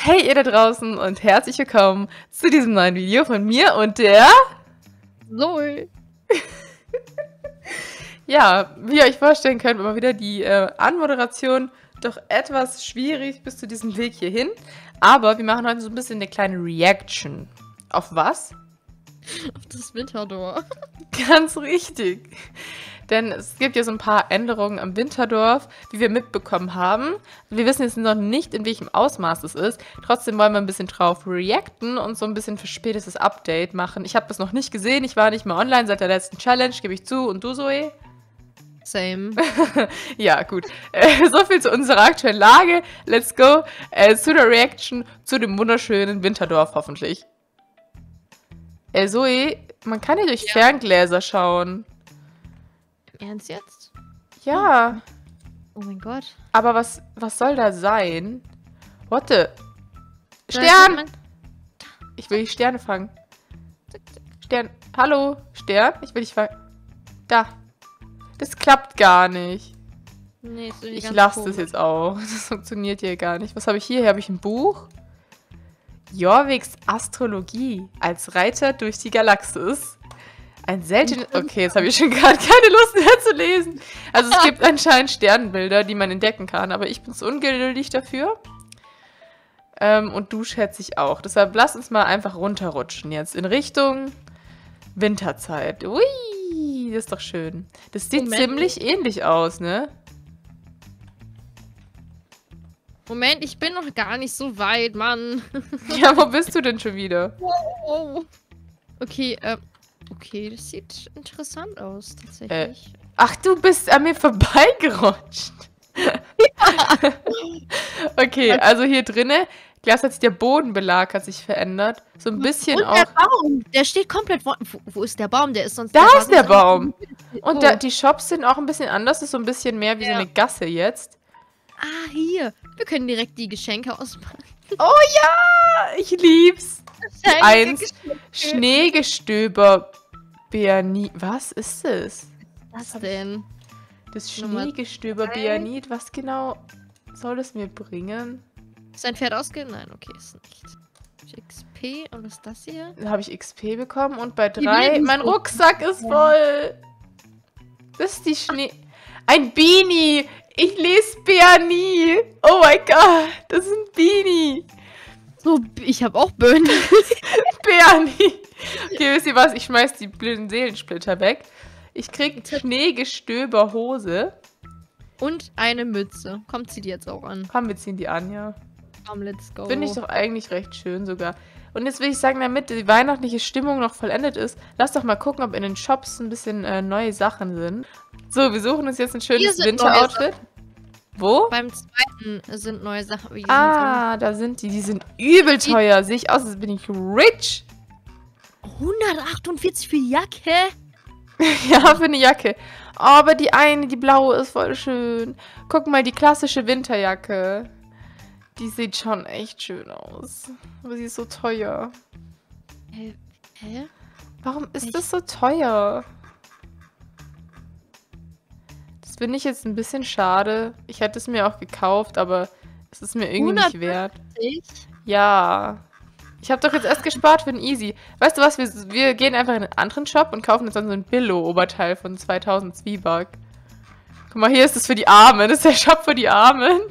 Hey ihr da draußen und herzlich willkommen zu diesem neuen Video von mir und der... Lol. Ja, wie ihr euch vorstellen könnt, war mal wieder die Anmoderation doch etwas schwierig bis zu diesem Weg hierhin. Aber wir machen heute so ein bisschen eine kleine Reaction. Auf was? Auf das Winterdorf. Ganz richtig. Denn es gibt ja so ein paar Änderungen am Winterdorf, wie wir mitbekommen haben. Wir wissen jetzt noch nicht, in welchem Ausmaß es ist. Trotzdem wollen wir ein bisschen drauf reacten und so ein bisschen verspätetes Update machen. Ich habe das noch nicht gesehen. Ich war nicht mehr online seit der letzten Challenge, gebe ich zu. Und du, Zoe? Same. Ja, gut. So viel zu unserer aktuellen Lage. Let's go zu der Reaction zu dem wunderschönen Winterdorf, hoffentlich. Zoe, man kann hier durch Ferngläser schauen. Im Ernst jetzt? Ja. Oh mein Gott. Aber was soll da sein? What the? Stern! Ich will die Sterne fangen. Stern. Hallo, Stern? Ich will dich fangen. Da. Das klappt gar nicht. Nee, ist irgendwie Ich ganz lasse das komisch. jetzt auch. Das funktioniert hier gar nicht. Was habe ich hier? Hier habe ich ein Buch. Jorviks Astrologie als Reiter durch die Galaxis. Ein seltenes... Okay, jetzt habe ich schon gerade keine Lust mehr zu lesen. Also es gibt anscheinend Sternbilder, die man entdecken kann, aber ich bin zu ungeduldig dafür. Und du schätze ich auch. Deshalb lass uns mal einfach runterrutschen jetzt in Richtung Winterzeit. Ui, das ist doch schön. Das sieht ziemlich ähnlich aus, ne? Moment, ich bin noch gar nicht so weit, Mann. Ja, wo bist du denn schon wieder? Oh. Okay, okay, das sieht interessant aus, tatsächlich. Ach, du bist an mir vorbeigerutscht. Ja. Okay, also hier drinne, Glas hat sich der Bodenbelag hat sich verändert. So ein bisschen Und auch. der Baum, der steht komplett wo ist der Baum? Der ist sonst... Da ist der Baum. Und Oh. die Shops sind auch ein bisschen anders. Das ist so ein bisschen mehr wie so eine Gasse jetzt. Ah, hier. Wir können direkt die Geschenke auspacken. Oh ja, ich lieb's. Eins, Schneegestöber Beanit. Was ist das? Was denn? Das Nummer Schneegestöber Beanit. Was genau soll es mir bringen? Ist ein Pferd ausgehen? Nein, okay, ist nicht. XP und was ist das hier? Da habe ich XP bekommen und bei Die 3, Babys mein so. Rucksack ist voll. Das ist die Schnee... Ein Beanie. Ich lese Beanie. Oh mein Gott, das ist ein Beanie. So, ich habe auch Böen. Beanie. Okay, wisst ihr was? Ich schmeiß die blöden Seelensplitter weg. Ich krieg Schneegestöber-Hose. Und eine Mütze. Kommt sie dir jetzt auch an? Komm, wir ziehen die an, ja. Komm, let's go. Finde ich doch eigentlich recht schön sogar. Und jetzt will ich sagen, damit die weihnachtliche Stimmung noch vollendet ist, lass doch mal gucken, ob in den Shops ein bisschen neue Sachen sind. So, wir suchen uns jetzt ein schönes Hier sind Winteroutfit. Wo? Beim zweiten sind neue Sachen. Die Ah, da sind die. Die sind übel teuer. Sehe ich aus, als bin ich rich. sind 148 für die Jacke. Ja, für eine Jacke. Oh, aber die eine, die blaue, ist voll schön. Guck mal, die klassische Winterjacke. Die sieht schon echt schön aus. Aber sie ist so teuer. Hä? Warum ist Echt? das so teuer? Das finde ich jetzt ein bisschen schade. Ich hätte es mir auch gekauft, aber es ist mir irgendwie nicht wert. 150? Ja. Ich habe doch jetzt erst gespart für den Easy. Weißt du was? Wir gehen einfach in einen anderen Shop und kaufen jetzt dann so ein Billo-Oberteil von 2000 Zwieback. Guck mal, hier ist es für die Armen. Das ist der Shop für die Armen.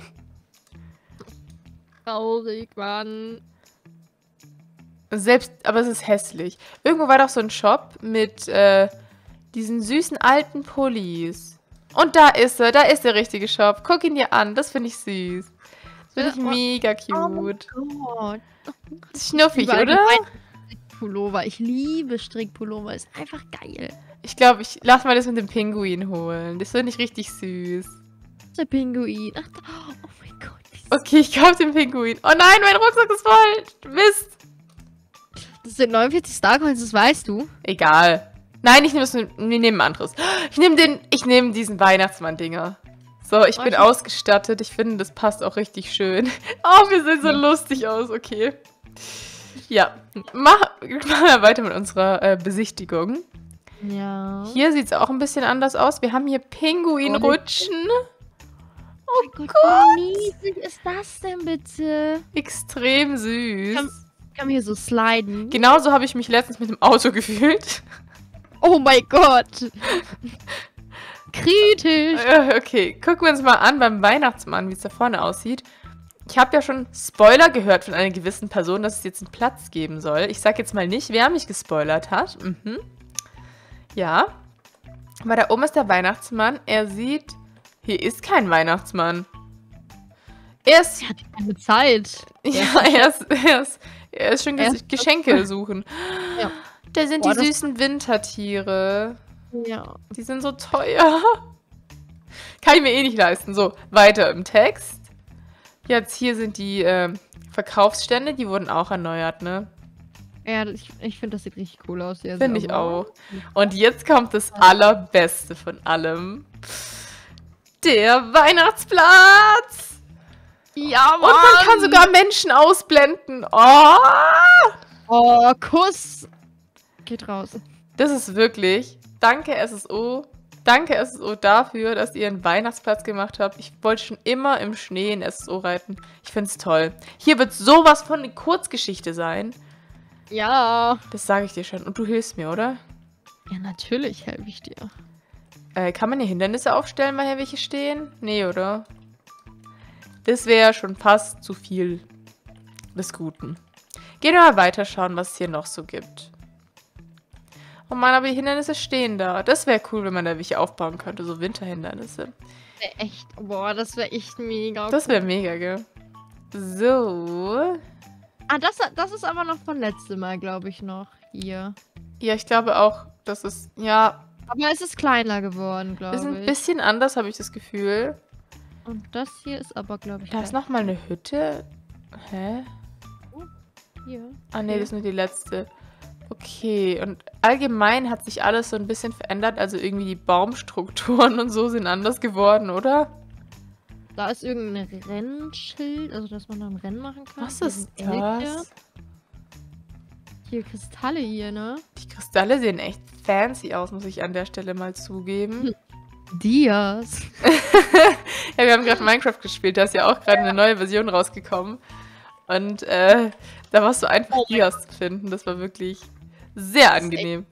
Traurig, Mann. Aber es ist hässlich. Irgendwo war doch so ein Shop mit diesen süßen alten Pullis. Und da ist er. Da ist der richtige Shop. Guck ihn dir an. Das finde ich süß. Das finde ich mega cute. Oh Gott. Das ist schnuffig, Überall oder? die Strickpullover. Ich liebe Strickpullover. Ist einfach geil. Ich glaube, ich lass mal das mit dem Pinguin holen. Das finde ich richtig süß. Der Pinguin. Ach, oh mein Gott. Okay, ich kaufe den Pinguin. Oh nein, mein Rucksack ist voll. Mist. Das sind 49 Starcoins, das weißt du. Egal. Nein, wir nehmen ein anderes. Ich nehme diesen Weihnachtsmann-Dinger. So, ich bin ausgestattet. Ich finde, das passt auch richtig schön. Oh, wir sehen so lustig aus. Okay. Ja, machen wir weiter mit unserer Besichtigung. Ja. Hier sieht es auch ein bisschen anders aus. Wir haben hier Pinguinrutschen. Oh mein Gott, Gott. wie niedlich ist das denn bitte? Extrem süß. Kann man hier so sliden? Genauso habe ich mich letztens mit dem Auto gefühlt. Oh mein Gott. Kritisch. Okay, gucken wir uns mal an beim Weihnachtsmann, wie es da vorne aussieht. Ich habe ja schon Spoiler gehört von einer gewissen Person, dass es jetzt einen Platz geben soll. Ich sage jetzt mal nicht, wer mich gespoilert hat. Ja. Aber da oben ist der Weihnachtsmann. Er sieht... Hier ist kein Weihnachtsmann. Er ist... Er hat keine Zeit. Ja, er ist schon Geschenke suchen. Ja. Da sind Boah, die süßen Wintertiere. Ja. Die sind so teuer. Kann ich mir eh nicht leisten. So, weiter im Text. Jetzt hier sind die Verkaufsstände. Die wurden auch erneuert, ne? Ja, ich finde, das sieht richtig cool aus. Finde ich auch. Und jetzt kommt das Allerbeste von allem. Der Weihnachtsplatz. Ja, Und man kann sogar Menschen ausblenden. Oh! Oh, Kuss. Geht raus. Das ist wirklich... Danke, SSO. Danke, SSO, dafür, dass ihr einen Weihnachtsplatz gemacht habt. Ich wollte schon immer im Schnee in SSO reiten. Ich finde es toll. Hier wird sowas von eine Kurzgeschichte sein. Ja. Das sage ich dir schon. Und du hilfst mir, oder? Ja, natürlich helfe ich dir. Kann man hier Hindernisse aufstellen, mal hier welche stehen? Nee, oder? Das wäre schon fast zu viel des Guten. Gehen wir mal weiterschauen, was es hier noch so gibt. Oh Mann, aber die Hindernisse stehen da. Das wäre cool, wenn man da welche aufbauen könnte, so Winterhindernisse. Echt, boah, das wäre echt mega cool. Das wäre mega, gell? So. Ah, das ist aber noch von letztem Mal, glaube ich, noch hier. Ja, ich glaube auch, das ist, ja, Aber es ist kleiner geworden, glaube ist ich. ein bisschen anders, habe ich das Gefühl. Und das hier ist aber, glaube ich, Da ist nochmal eine Hütte. Hä? hier. Ah, nee, das ist nur die letzte. Okay, und allgemein hat sich alles so ein bisschen verändert. Also irgendwie die Baumstrukturen und so sind anders geworden, oder? Da ist irgendein Rennschild, also dass man da ein Rennen machen kann. Was Hier ist sind Elche. das? Hier Kristalle hier, ne? Die Kristalle sehen echt fancy aus, muss ich an der Stelle mal zugeben. Dias. Ja, wir haben gerade Minecraft gespielt, da ist ja auch gerade eine neue Version rausgekommen. Und da war es so einfach, Dias zu finden. Das war wirklich sehr angenehm.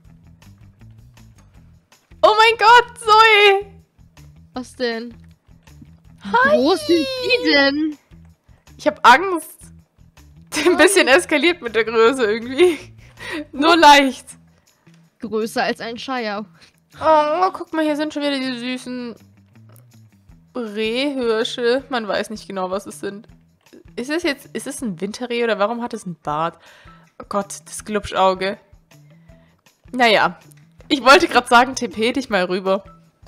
Oh mein Gott, Zoe! Was denn? Wie groß sind die denn? Ich habe Angst. Ein bisschen eskaliert mit der Größe irgendwie. Nur leicht. Größer als ein Scheier. Oh, guck mal, hier sind schon wieder die süßen Rehhirsche. Man weiß nicht genau, was es sind. Ist es ein Winterreh oder warum hat es einen Bart? Oh Gott, das Glubschauge. Naja, ich wollte gerade sagen, TP dich mal rüber.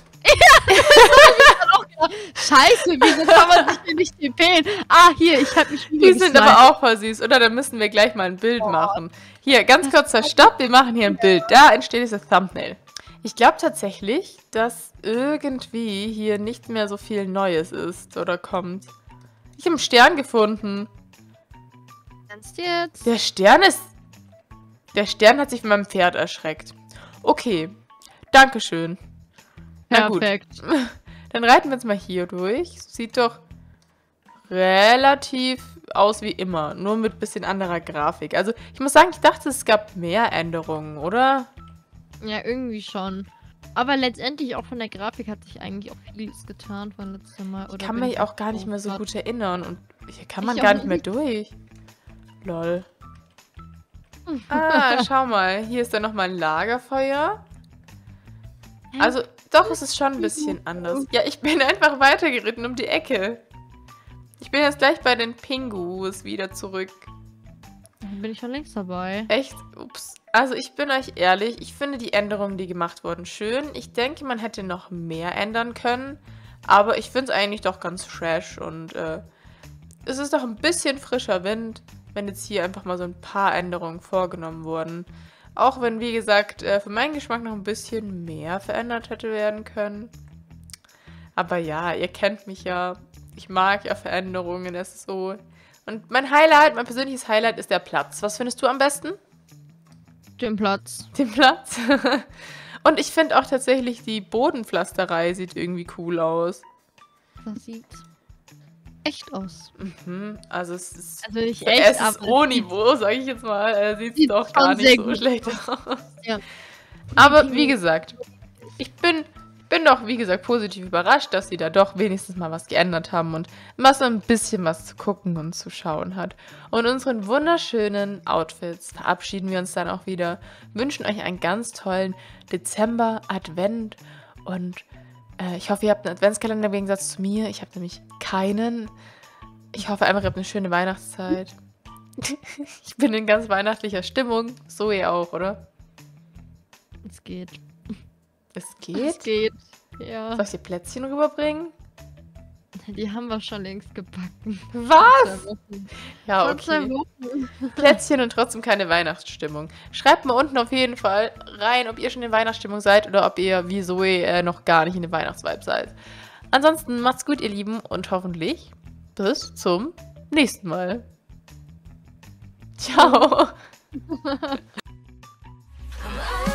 Scheiße, wieso kann man sich denn nicht TPen? Ah, hier, ich hab mich Die sind aber auch voll süß, oder? Da müssen wir gleich mal ein Bild machen. Hier, ganz kurzer Stopp, wir machen hier ein Bild. Da entsteht dieses Thumbnail. Ich glaube tatsächlich, dass irgendwie hier nicht mehr so viel Neues ist oder kommt. Ich habe einen Stern gefunden. Ernst jetzt? Der Stern hat sich von meinem Pferd erschreckt. Okay, dankeschön. Na gut. Perfekt. Dann reiten wir uns mal hier durch. Sieht doch relativ aus wie immer, nur mit ein bisschen anderer Grafik. Also ich muss sagen, ich dachte, es gab mehr Änderungen, oder? Ja, irgendwie schon. Aber letztendlich auch von der Grafik hat sich eigentlich auch vieles getan von letztem Mal. Ich kann mich auch gar nicht mehr so gut erinnern und hier kann man Ich gar auch nicht mehr durch. Lol. Ah, schau mal. Hier ist dann nochmal ein Lagerfeuer. Also, doch, es ist schon ein bisschen anders. Ja, ich bin einfach weitergeritten um die Ecke. Ich bin jetzt gleich bei den Pingus wieder zurück. Dann bin ich schon längst dabei. Echt? Ups. Also, ich bin euch ehrlich, ich finde die Änderungen, die gemacht wurden, schön. Ich denke, man hätte noch mehr ändern können. Aber ich finde es eigentlich doch ganz fresh und es ist doch ein bisschen frischer Wind, wenn jetzt hier einfach mal so ein paar Änderungen vorgenommen wurden. Auch wenn, wie gesagt, für meinen Geschmack noch ein bisschen mehr verändert hätte werden können. Aber ja, ihr kennt mich ja. Ich mag ja Veränderungen, es ist so. Und mein Highlight, mein persönliches Highlight ist der Platz. Was findest du am besten? Den Platz. Den Platz? Und ich finde auch tatsächlich, die Bodenpflasterei sieht irgendwie cool aus. Das sieht echt aus. Mhm, also es ist Also nicht für echt, aber SSO-Niveau, sage ich jetzt mal, sieht es sieht doch schon gar nicht sehr so gut schlecht aus. aus. Ja. Aber Die wie Pinguine- gesagt, ich bin doch, wie gesagt, positiv überrascht, dass sie da doch wenigstens mal was geändert haben und mal so ein bisschen was zu gucken und zu schauen hat. Und unseren wunderschönen Outfits verabschieden wir uns dann auch wieder, wünschen euch einen ganz tollen Dezember-Advent und ich hoffe, ihr habt einen Adventskalender im Gegensatz zu mir. Ich habe nämlich keinen. Ich hoffe einfach, ihr habt eine schöne Weihnachtszeit. Ich bin in ganz weihnachtlicher Stimmung. Zoe auch, oder? Es geht. Es Es geht? geht. Ja. Soll ich dir Plätzchen rüberbringen? Die haben wir schon längst gebacken. Was? 2 Wochen. Ja, Schon 2 okay. Wochen. Plätzchen und trotzdem keine Weihnachtsstimmung. Schreibt mal unten auf jeden Fall rein, ob ihr schon in Weihnachtsstimmung seid oder ob ihr wie Zoe noch gar nicht in der Weihnachtsvibe seid. Ansonsten macht's gut, ihr Lieben, und hoffentlich bis zum nächsten Mal. Ciao. I'm